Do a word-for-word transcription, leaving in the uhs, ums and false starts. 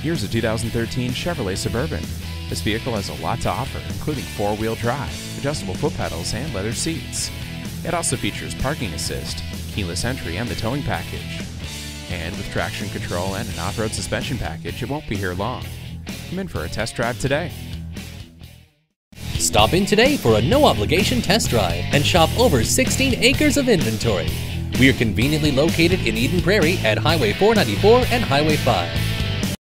Here's a two thousand thirteen Chevrolet Suburban. This vehicle has a lot to offer, including four-wheel drive, adjustable foot pedals, and leather seats. It also features parking assist, keyless entry, and the towing package. And with traction control and an off-road suspension package, it won't be here long. Come in for a test drive today. Stop in today for a no-obligation test drive and shop over sixteen acres of inventory. We are conveniently located in Eden Prairie at Highway four ninety-four and Highway five.